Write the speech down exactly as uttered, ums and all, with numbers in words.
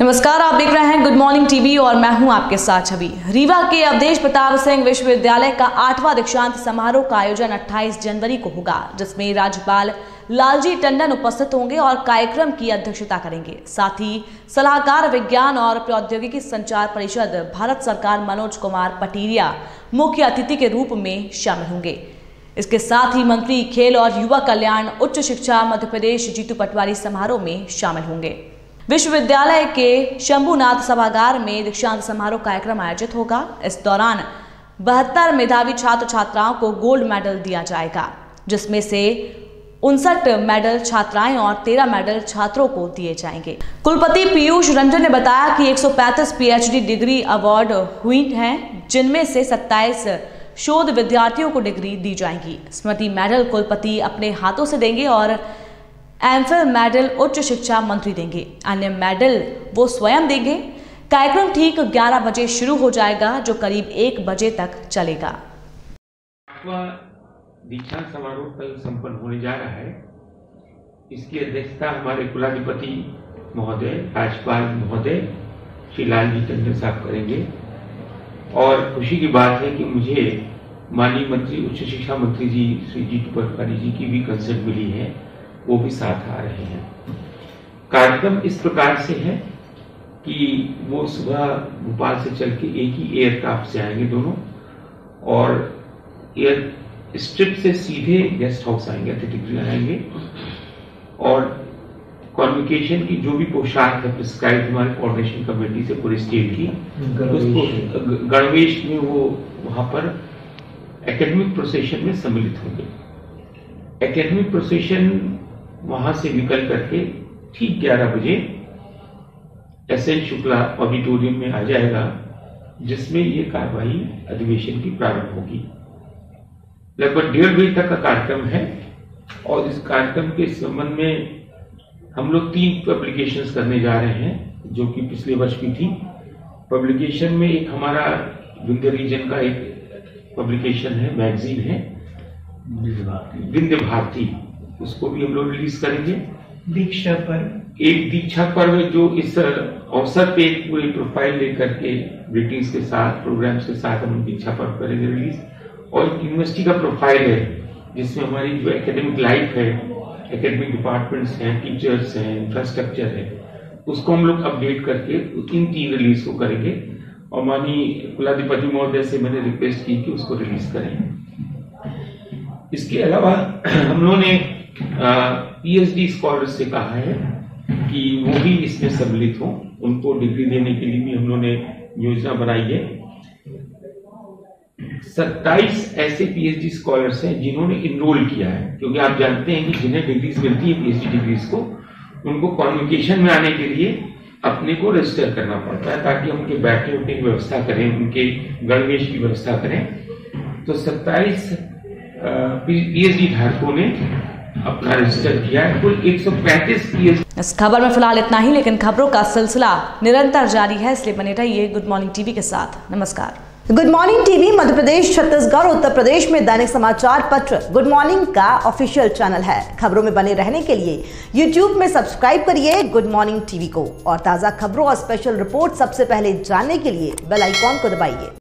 नमस्कार, आप देख रहे हैं गुड मॉर्निंग टीवी और मैं हूं आपके साथ छवि। रीवा के अवधेश प्रताप सिंह विश्वविद्यालय का आठवां दीक्षांत समारोह का आयोजन अट्ठाईस जनवरी को होगा, जिसमें राज्यपाल लालजी टंडन उपस्थित होंगे और कार्यक्रम की अध्यक्षता करेंगे। साथ ही सलाहकार विज्ञान और प्रौद्योगिकी संचार परिषद भारत सरकार मनोज कुमार पटीरिया मुख्य अतिथि के रूप में शामिल होंगे। इसके साथ ही मंत्री खेल और युवा कल्याण उच्च शिक्षा मध्य प्रदेश जीतू पटवारी समारोह में शामिल होंगे। विश्वविद्यालय के शंभुनाथ सभागार में दीक्षांत समारोह कार्यक्रम आयोजित होगा। इस दौरान बहत्तर मेधावी छात्र छात्राओं को गोल्ड मेडल दिया जाएगा, जिसमें से उनसठ मेडल छात्राएं और तेरह मेडल छात्रों को दिए जाएंगे। कुलपति पीयूष रंजन ने बताया कि एक सौ पैंतीस पीएचडी डिग्री अवार्ड हुई हैं, जिनमें से सत्ताईस शोध विद्यार्थियों को डिग्री दी जाएगी। स्मृति मेडल कुलपति अपने हाथों से देंगे और एमफिल मेडल उच्च शिक्षा मंत्री देंगे। अन्य मेडल वो स्वयं देंगे। कार्यक्रम ठीक ग्यारह बजे शुरू हो जाएगा, जो करीब एक बजे तक चलेगा। दीक्षांत समारोह कल संपन्न होने जा रहा है। इसकी अध्यक्षता हमारे कुलाधिपति महोदय, राज्यपाल महोदय श्री लालजी टंडन साहब करेंगे। और खुशी की बात है कि मुझे माननीय मंत्री उच्च शिक्षा मंत्री जी श्री जीतू पटवारी जी की भी कंसर्ट मिली है, वो भी साथ आ रहे हैं। कार्यक्रम इस प्रकार से है कि वो सुबह भोपाल से चल के एक ही एयरक्राफ्ट से आएंगे दोनों, और एयर स्ट्रिप से सीधे गेस्ट हाउस आएंगे, अतिथि आएंगे। और कॉन्वोकेशन की जो भी पोशाक है प्रिस्क्राइब हमारे कोऑर्डिनेशन कमेटी से पूरे स्टेट की, उसको गणवेश में वो वहां पर एकेडमिक प्रोसेशन में सम्मिलित होंगे। एकेडमिक प्रोसेशन वहां से निकल करके ठीक ग्यारह बजे एस एन शुक्ला ऑडिटोरियम में आ जाएगा, जिसमें ये कार्यवाही अधिवेशन की प्रारंभ होगी। लगभग डेढ़ बजे तक का कार्यक्रम है। और इस कार्यक्रम के संबंध में हम लोग तीन पब्लिकेशंस करने जा रहे हैं, जो कि पिछले वर्ष भी थी। पब्लिकेशन में एक हमारा विंध्य रीजन का एक पब्लिकेशन है, मैगजीन है विंध्य भारती, उसको भी हम लोग रिलीज करेंगे। दीक्षा पर्व, एक दीक्षा पर्व जो इस अवसर पे एक पूरी प्रोफाइल लेकर के ग्रीटिंग्स के साथ, प्रोग्राम्स के साथ हम दीक्षा पर्व करेंगे रिलीज। और यूनिवर्सिटी का प्रोफाइल है, जिसमें हमारी जो एकेडमिक लाइफ है, एकेडमिक डिपार्टमेंट्स हैं, टीचर्स हैं, इंफ्रास्ट्रक्चर है, उसको हम लोग अपडेट करके इन तीन रिलीज को करेंगे। और माननीय कुलाधिपति महोदय से मैंने रिक्वेस्ट की कि उसको रिलीज करें। इसके अलावा हम लोगों ने पीएचडी स्कॉलर्स से कहा है कि वो भी इसमें सम्मिलित हों, उनको डिग्री देने के लिए भी हम लोगों ने योजना बनाई है। सत्ताईस ऐसे पीएचडी स्कॉलर्स हैं जिन्होंने इनरोल किया है, क्योंकि आप जानते हैं कि जिन्हें डिग्रीज मिलती है पीएचडी डिग्रीज को, उनको कॉन्वोकेशन में आने के लिए अपने को रजिस्टर करना पड़ता है, ताकि हम उनके बैठने उठने की व्यवस्था करें, उनके गणवेश की व्यवस्था करें। तो सत्ताईस पीएचडी धारकों ने अपना रजिस्टर किया है। कुल एक सौ पैंतीस पीएचडी। इस खबर में फिलहाल इतना ही, लेकिन खबरों का सिलसिला निरंतर जारी है, इसलिए बने रहिए गुड मॉर्निंग टीवी के साथ। नमस्कार। Good morning TV Madhya Pradesh, Chhattisgarh, Uttar Pradesh में दैनिक समाचार पत्र गुड मॉर्निंग का ऑफिशियल चैनल है। खबरों में बने रहने के लिए यूट्यूब में सब्सक्राइब करिए गुड मॉर्निंग टीवी को, और ताजा खबरों और स्पेशल रिपोर्ट सबसे पहले जानने के लिए बेल आइकॉन को दबाइए।